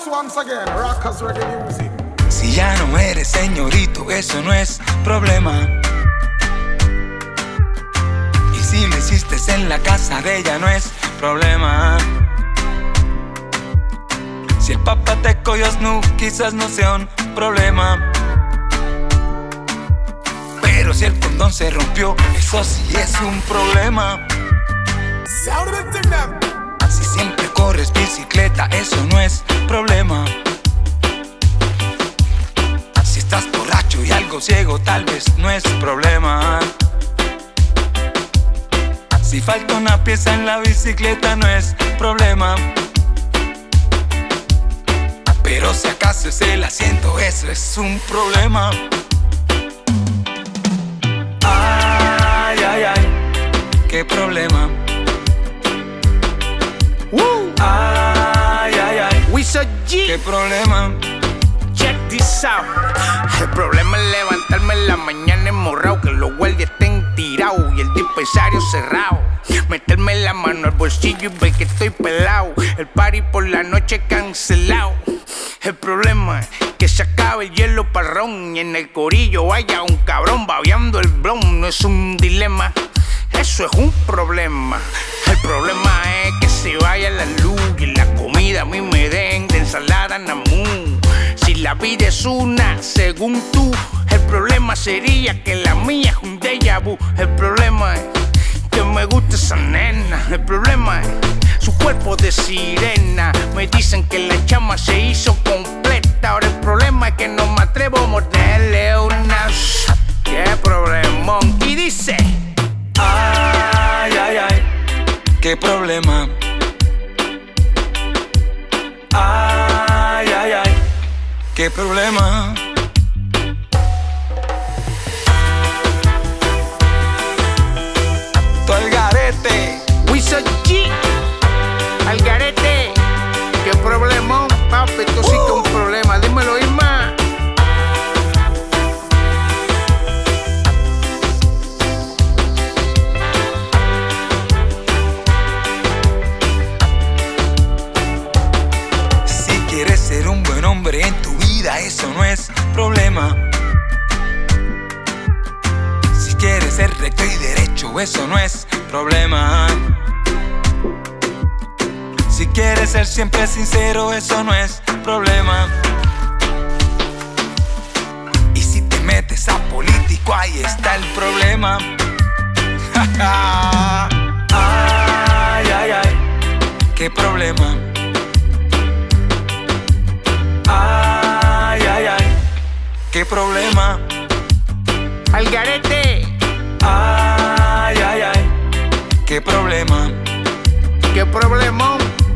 Just once again, Rockers Reggae Music. Si ya no eres señorito, eso no es problema. Y si lo hiciste en la casa de ella, no es problema. Si el papá te cogió snoop, quizás no sea un problema. Pero si el condón se rompió, eso sí es un problema. Si siempre corres bicicleta, eso no es problema. Si estás borracho y algo ciego, tal vez no es problema. Si falta una pieza en la bicicleta, no es problema. Pero si acaso es el asiento, eso es un problema. Ay, ay, ay, qué problema. Ay, ay, ay, Wizard G, qué problema. check this out. El problema es levantarme en la mañana emborrado, que los guardias estén tirados y el dispensario cerrado. Meterme la mano al bolsillo y ver que estoy pelado. El party por la noche cancelado. El problema es que se acabe el hielo parrón y en el corillo vaya un cabrón babeando el blon. No es un dilema, eso es un problema. El problema es que se vaya la luz y la comida a mí me den de ensalada namú. Si la vida es una, según tú, el problema sería que la mía es un déjà vu. El problema es que me gusta esa nena. El problema es su cuerpo de sirena. Me dicen que la chama se hizo completa. Ahora el problema es que no me atrevo a morderle una. ¡Qué problemón! Y dice: Ay, ay, ay, qué problema. Ay, ay, ay, qué problema. Tu Algarete, Wizard G, Algarete. ¡Qué problemón, papi! Esto sí que es un problema. Dímelo, Isma. si quieres ser un buen hombre en tu vida, eso no es problema. Si quieres ser recto y derecho, eso no es problema. Si quieres ser siempre sincero, eso no es problema. Y si te metes a político, ahí está el problema. Ay, ay, ay, qué problema. Ay, ay, ay, qué problema. Algarete. Ay, ay, ay, qué problema. ¡Qué problemón!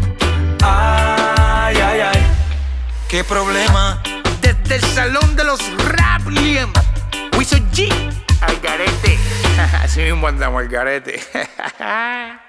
Ay, ay, ay, qué problema. Desde el salón de los Rapliem, Wizard G, Algarete. Así mismo andamos, Algarete.